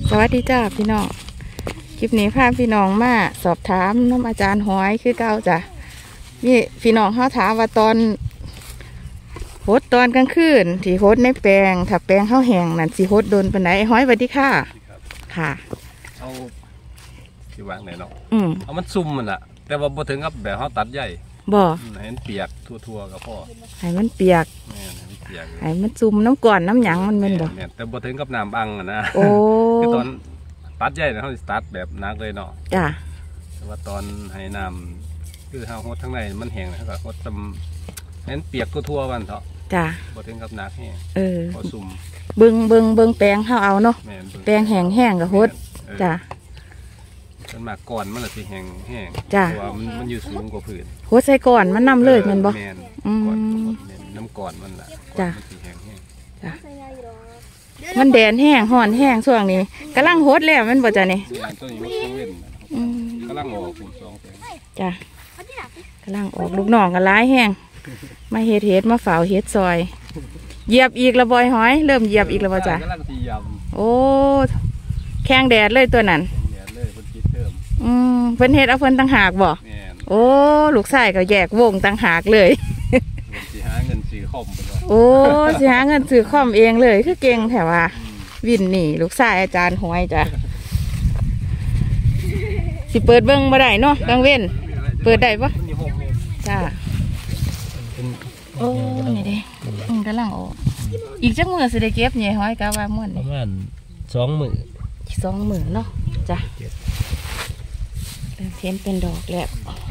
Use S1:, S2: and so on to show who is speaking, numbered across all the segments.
S1: สวัสดีจ้าพี่น้องคลิปนี้พาพี่น้องมาสอบถามน้ำอาจารย์หอยคือเก่าจ้ะนี่พี่น้องเขาถามว่าตอนโหดตอนกลางคืนที่โหดในแปลงถ้าแปลงเข้าแห้งนั่นสิโหดโดนปานไหนหอยสวัสดีค่ะค่ะ
S2: เอาที่วางไหนเนาะเอามันซุ่มมันละแต่ว่าบ่ถึงกับแบบเขาตัดใหญ่
S1: บ่
S2: ให้มันเปียกทั่วๆกับพ่อ
S1: ให้มันเปียกให้มันซุ่มน้ำก่อนน้ำหยังมันเป็นบ่
S2: แต่บ่ถึงกับน้ำอังนะ
S1: โอ้
S2: คือตอนตัดใหญ่เขาตัดแบบนักเลยเนาะ
S1: จ้ะ
S2: แต่ว่าตอนให้น้ำคือเฮาหดทั้งในมันแห้งแล้วก็หดทำให้มันเปียกทั่วๆมันเถอะ
S1: จ้ะ
S2: บ่ถึงกับนักแห้งพอซุ่ม
S1: เบิ่งแปลงเขาเอาเนาะแปลงแห้งกับหดจ้ะ
S2: มันมาก่อนมันละสิแห้ง
S1: จ้ะ
S2: เพราะว่ามันอยู่สูงกว่าพื้น
S1: หดใส่ก่อนมันนำเลยมันบ่
S2: ก่อนน้ำก่อนมันละ
S1: จ้ะ
S2: จ้ะ
S1: มันแดนแห้งห่อนแห้งช่วงนี้กำลังโหดแล้วมันบ่จ้ะนี่
S2: กำลังออก
S1: จ้ะกำลังออกลูกน้องกันร้ายแห้งมาเฮ็ดมาฝ่าเฮ็ดซอยเหยียบอีกระบอยหอยเริ่มเหยียบอีกแล้วบ่จ้ะโอ้แข้งแดดเลยตัวนั้นเพิ่นเฮ็ดเอาเพิ่นตั้งหากบ่โอ้ลูกชายก็แยกวงตั้งหากเลย
S2: สิหาเงินซื้อคอม
S1: โอ้สิหาเงินซื้อคอมเองเลยคือเก่งแถวว่าวินนี่ลูกชายอาจารย์หอยจ้ะสิเปิดเบิ้งบ่ได้เนาะกลางเว้นเปิดได้ปะจ้าโอ้นี่เด้กำลังออกอีกจักมื้อสิได้เก็บเนี่ยหอยกะว่าม่วน
S2: ประมาณ2 มื้อ
S1: เนาะจ้ะเห็นเป็นดอกแล้ว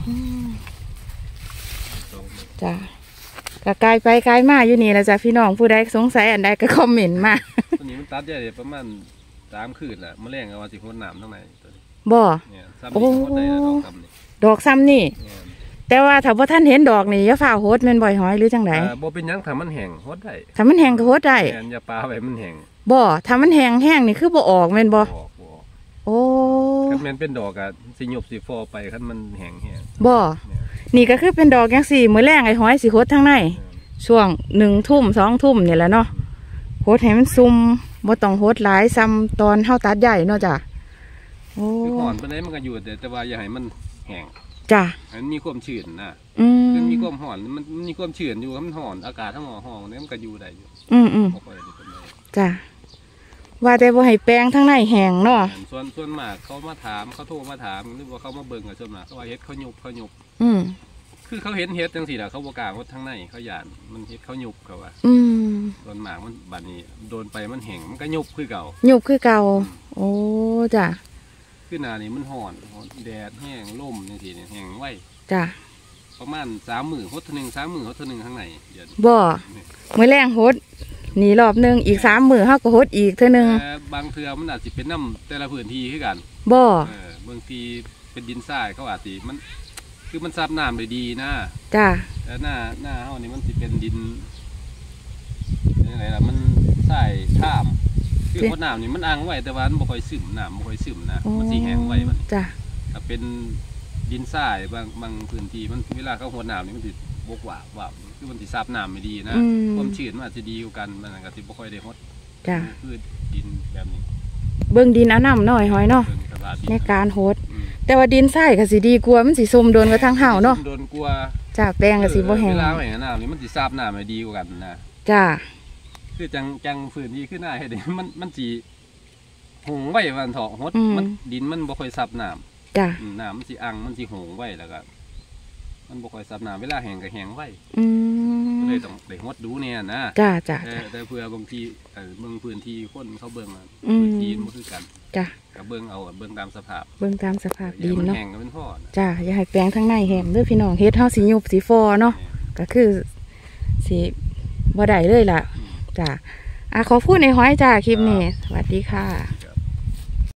S1: จ้ะก็กลายไปกลายมาอยู่นี่แล้วจ้ะพี่น้องผู้ใดสงสัยอันใดก็คอมเมนต์มา
S2: ตัวนี้มันตัดใหญ่ประมาณ3 คืนแหละมะแรงเอาสิพ่นน้ำทั้งใน
S1: บ่โอ้ดอกซ้ำนี่แต่ว่าถ้าว่าท่านเห็นดอกนี่อย่าฝ่าโหดมันบ่อยหอยหรือจังได
S2: บ่เป็นยังถ้ามันแห้งโหดได้
S1: ถ้ามันแห้งก็โหดได้
S2: อย่าปลาไปมันแห้ง
S1: บ่ถ้ามันแห้งนี่คือบ่ออกแม่นบ่โอ้
S2: คันแม่นเป็นดอกอะสิหยบสิฟอไปคันมันแห้ง
S1: บ่นี่ก็คือเป็นดอกจังสี่มื้อแรงไอ้หอยสิโหดทั้งในช่วง1 ทุ่ม 2 ทุ่มนี่แหละเนาะโหดให้มันซุ่มบ่ต้องโหดหลายซ้ำตอนเฮาตัดใหญ่เนาะจ้ะ
S2: โอ้ห่อนปานใดมันก็อยู่แต่ว่าอย่าให้มันแห้ง
S1: จ้ะ
S2: มันมีความชื้นนะมันมีความห่อนมันมีความชื้นอยู่มันห่อนอากาศทั้งห้องนี่มันก็อยู่ได้อยู่
S1: จ้ะว่าแต่บ่ให้แป้งทั้งในแห้งเนาะ
S2: ส่วนมากเขามาถามเขาโทรมาถามหรือว่าเขามาเบิ่งกับส่วนมากเขาว่าเฮ็ดเขาหยุบคือเขาเห็นเฮ็ดจังสี่แหละเขาบอกกล้าว่าทั้งในเขาหยาดมันเฮ็ดเขาหยุบเขาว่าส่วนมากมันบัดนี้โดนไปมันแห้งมันก็หยุบคือเก่า
S1: โอ้จ้ะ
S2: คือหน้านี่มันห่อนแดดแห้งล่มจังสี่เนี่ยแห้งไว้
S1: จ้ะ
S2: ประมาณ3 มื้อหดนึง3 มื้อหดนึงข้างใน
S1: บ่มื้อแรงหดนี่รอบนึงอีก3 มื้อเฮาก็หดอีกเท่านึง
S2: บางเทื่อมันอาจจะเป็นน้ำแต่ละพื้นที่คือกัน
S1: บ่
S2: บางทีเป็นดินทรายเขาอาจจะมันคือมันซับน้ำได้ดีนะ
S1: จ้า
S2: แต่หน้าเฮานี่มันจะเป็นดินอะไรล่ะมันทรายท่ามคือหดน้ำนี่มันอังไว้แต่ว่ามันบ่ค่อยซึมน้ำบ่ค่อยซึมนะมันสีแห้งไว้มัน
S1: จ้า
S2: ถ้าเป็นดินทรายบางพื้นที่มันเวลาเขาหดน้ำนี่มันติดบกว่าคือมันติดซับน้ำไม่ดีนะความชื้นมันอาจจะดีกว่ากันมันก็ติดบ่ค่อยได้หด
S1: จ้า
S2: คือดินแบบนี้
S1: เบิ่งดินเอาน้ำหน่อยหอยเนาะในการหดแต่ว่าดินทรายก็สิดีกว่ามันสิซุ่มโดนกระทั่งเห่าเนาะ
S2: โดนกลัว
S1: จ้าแป้งก็สิบ่แห้ง
S2: เวลาแห้งน้ำนี่มันสิซับน้ำไม่ดีกว่ากันนะ
S1: จ้า
S2: คือจังฝืนที่ขึ้นหน้าให้เด็กมันจีหงไว้วันเถาะหดมันดินมันบ่ค่อยซับน้
S1: ำจ้า
S2: น้ำมันจีอังมันจีหงไว้แล้วก็มันบ่ค่อยซับน้ำเวลาแห้งก็แห้งไว้เลยต้องได้หดดูเนี่ยนะ
S1: จ้า
S2: แต่เพื่อบางทีเบิ่งพื้นที่คนเขาเบิ่งพื้นที่มันคือกัน
S1: จ้า
S2: กับเบิ่งเอาเบิ่งตามสภาพ
S1: ดินเนาะ
S2: แห้งก็เป็นพ่อ
S1: จ้าอย่าให้แป้งทั้งในแห้งเด้อพี่น้องเฮ็ดเฮาสีหยุบสีฟอเนาะก็คือสีบ่ได้เลยล่ะจ้าขอพูดในห้อยจ้าคลิปนี้สวัสดีค่ะ